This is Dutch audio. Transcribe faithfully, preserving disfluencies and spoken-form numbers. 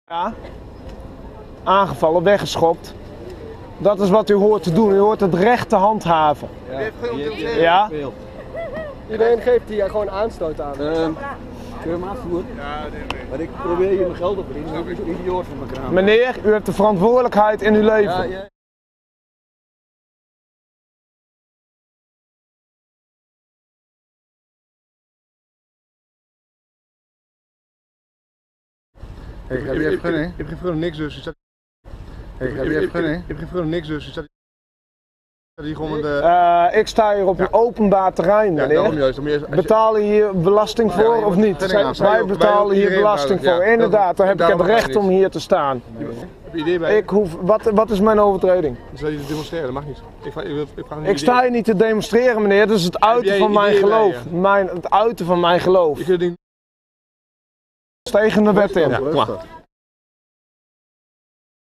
Ja. Aangevallen, weggeschopt. Dat is wat u hoort te doen. U hoort het recht te handhaven. Ja. Ja. Ja? Iedereen geeft hier gewoon aanstoot aan. Uh, kun je hem afvoeren? Ja, nee, nee. Maar ik probeer hier mijn geld op te verdienen. Ik ben een idioot van mijn kraam. Meneer, u hebt de verantwoordelijkheid in uw leven. Ja, ja. Hey, heb je even vergunning? Ik heb geen vergunning, niks dus. Hey, heb je even vergunning? Ik heb geen vergunning, niks dus. Staat hier gewoon met de... Uh, ik sta hier op een openbaar terrein, Ja, meneer. daarom juist. Om je... Betalen hier belasting voor Ja, of niet? vergunning Zij- aan. Wij betalen hier Iedereen belasting betaalt, voor. ja. Inderdaad, dan heb ik het Daarom recht mag je om hier te staan. Heb je idee bij? Ik hoef, wat, wat is mijn overtreding? Dan zal je demonstreren, dat mag niet. Ik vraag, ik wil, ik vraag een Ik sta idee. hier niet te demonstreren, meneer. Dat is het uiten jij van een mijn idee bij geloof. Mijn, het uiten van mijn geloof. Ik wil die... Tegen de wet in. Ja, kom maar.